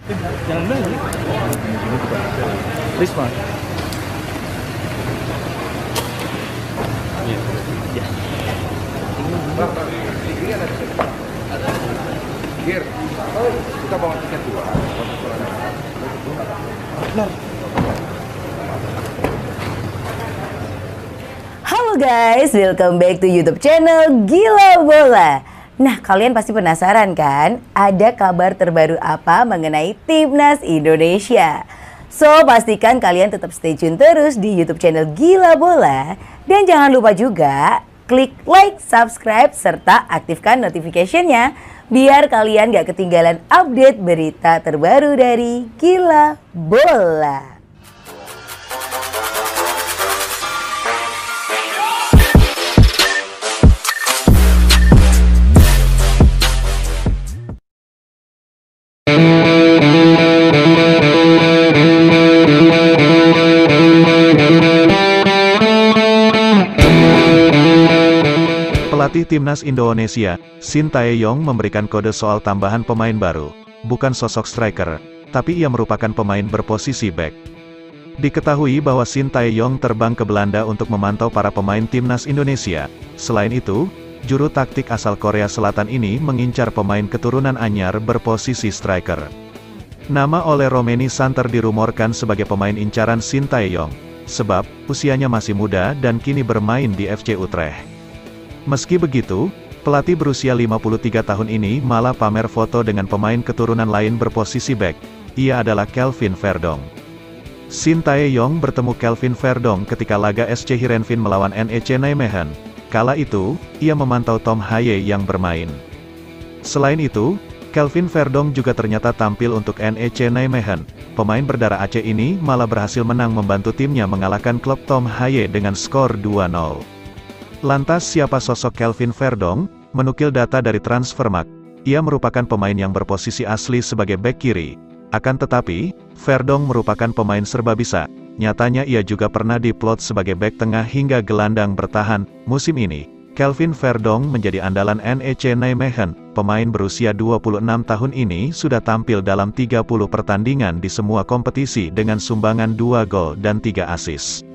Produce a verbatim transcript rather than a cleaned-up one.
Jangan beli. Risma. Ya. Gir, kita bawa tiket dua. Benar. Halo guys, welcome back to YouTube channel Gila Bola. Nah, kalian pasti penasaran kan? Ada kabar terbaru apa mengenai Timnas Indonesia? So, pastikan kalian tetap stay tune terus di YouTube channel Gila Bola. Dan jangan lupa juga klik like, subscribe, serta aktifkan notification-nya biar kalian gak ketinggalan update berita terbaru dari Gila Bola. Pelatih Timnas Indonesia, Shin Tae-yong memberikan kode soal tambahan pemain baru, bukan sosok striker, tapi ia merupakan pemain berposisi back. Diketahui bahwa Shin Tae-yong terbang ke Belanda untuk memantau para pemain Timnas Indonesia. Selain itu, juru taktik asal Korea Selatan ini mengincar pemain keturunan anyar berposisi striker. Nama Ole Romeni Santer dirumorkan sebagai pemain incaran Shin Tae-yong, sebab usianya masih muda dan kini bermain di F C Utrecht. Meski begitu, pelatih berusia lima puluh tiga tahun ini malah pamer foto dengan pemain keturunan lain berposisi back. Ia adalah Kelvin Verdong. Shin Tae-yong bertemu Kelvin Verdong ketika laga S C Heerenveen melawan N E C Nijmegen. Kala itu, ia memantau Tom Haye yang bermain. Selain itu, Kelvin Verdong juga ternyata tampil untuk N E C Nijmegen. Pemain berdarah Aceh ini malah berhasil menang membantu timnya mengalahkan klub Tom Haye dengan skor dua nol. Lantas siapa sosok Kelvin Verdong? Menukil data dari Transfermarkt, ia merupakan pemain yang berposisi asli sebagai bek kiri. Akan tetapi, Verdong merupakan pemain serba bisa. Nyatanya ia juga pernah diplot sebagai bek tengah hingga gelandang bertahan. Musim ini, Kelvin Verdong menjadi andalan N E C Nijmegen. Pemain berusia dua puluh enam tahun ini sudah tampil dalam tiga puluh pertandingan di semua kompetisi dengan sumbangan dua gol dan tiga assist.